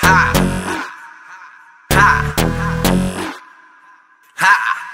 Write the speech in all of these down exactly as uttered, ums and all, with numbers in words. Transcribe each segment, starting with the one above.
Ja. Ja. Ja.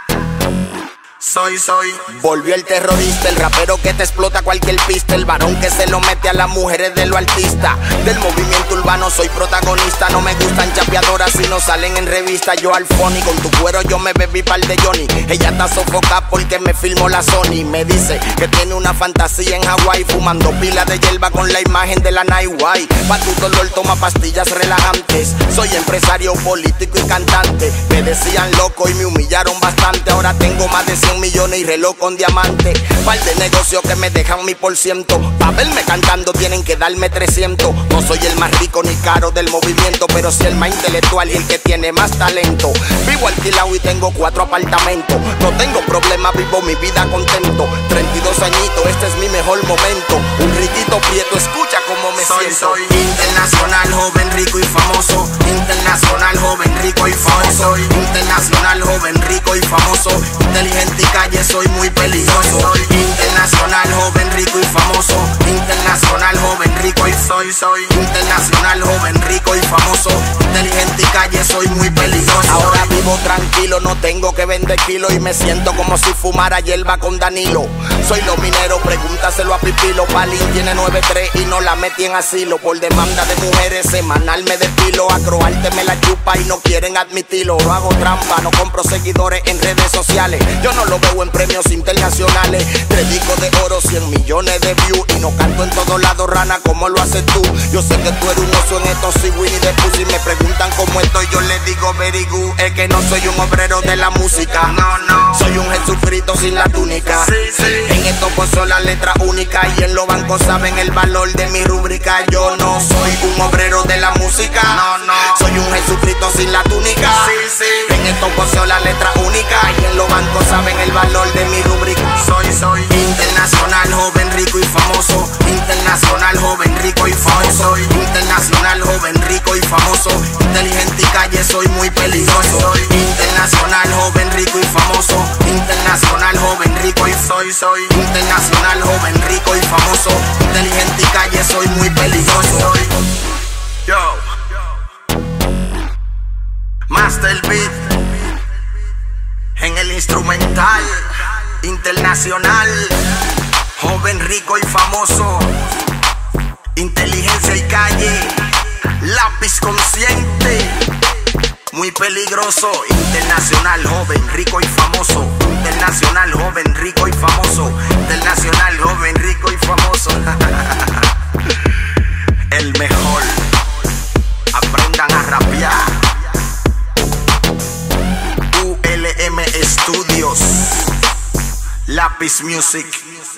Soy, soy. Volvió el terrorista, el rapero que te explota cualquier pista, el varón que se lo mete a las mujeres de lo artista. Del movimiento urbano soy protagonista. No me gustan chapeadoras si no salen en revista. Yo al Fony, con tu cuero yo me bebí par de Johnny. Ella está sofocada porque me filmó la Sony. Me dice que tiene una fantasía en Hawái, fumando pila de hierba con la imagen de la Night White. Pa' tu dolor toma pastillas relajantes. Soy empresario, político y cantante. Me decían loco y me humillaron bastante. Ahora tengo más de cien millones y reloj con diamante. Par de negocios que me dejan mi por ciento. Pa' verme cantando tienen que darme trescientos. No soy el más rico ni caro del movimiento, pero sí el más intelectual y el que tiene más talento. Vivo alquilado y tengo cuatro apartamentos. No tengo problema, vivo mi vida contento. Treinta y dos añitos, este es mi mejor momento. Un riquito prieto, escucha cómo me soy, siento. Soy internacional, joven, rico y famoso. Internacional, joven, rico y famoso. Internacional, joven, rico y famoso. Inteligente y calle, soy muy peligroso. Soy internacional, joven, rico y famoso. Internacional, joven, rico y soy, soy internacional, joven, rico y famoso. Inteligente y calle, soy muy peligroso. Ahora vivo tranquilo, no tengo que vender kilos y me siento como si fumara hierba con Danilo. Soy los mineros, pregúntaselo a Pipilo. Palín tiene nueve tres y no la metí en asilo. Por demanda de mujeres semanal me despilo. A Croarte me la chupa y no quieren admitirlo. No hago trampa, no compro seguidores en redes sociales. Yo no lo veo en premios internacionales. Predico de oro, cien millones de views. Y no canto en todos lados, rana, como lo haces tú. Yo sé que tú eres un oso en esto, soy Winnie the Pooh. Si me preguntan cómo estoy, yo les digo very good. Es que no soy un obrero de la música, no, no. Soy un Jesucristo sin la túnica. Sí, sí. En esto pues soy la letra única. Y en los bancos saben el valor de mi rúbrica. Yo no soy un obrero de la música, no, no. Soy un Jesucristo sin la túnica. Sí, sí. En esto pues soy la letra única. Y en los bancos saben el valor de mi rúbrica. Soy, soy internacional, joven, rico y famoso. Internacional, joven, rico y famoso. Internacional, joven, rico y famoso. Inteligente y calle, soy muy peligroso. Soy internacional, joven, rico y famoso. Internacional, joven, rico y soy, soy internacional, joven, rico y famoso. Inteligente y calle, soy muy peligroso. Soy Yo Master Beat en el instrumental internacional, joven, rico y famoso. Inteligencia y calle, lápiz consciente, muy peligroso. Internacional, joven, rico y famoso. Internacional, joven, rico y famoso. Internacional, joven, rico y famoso. El mejor. Aprendan a rapear. U L M Studios, Lápiz Music.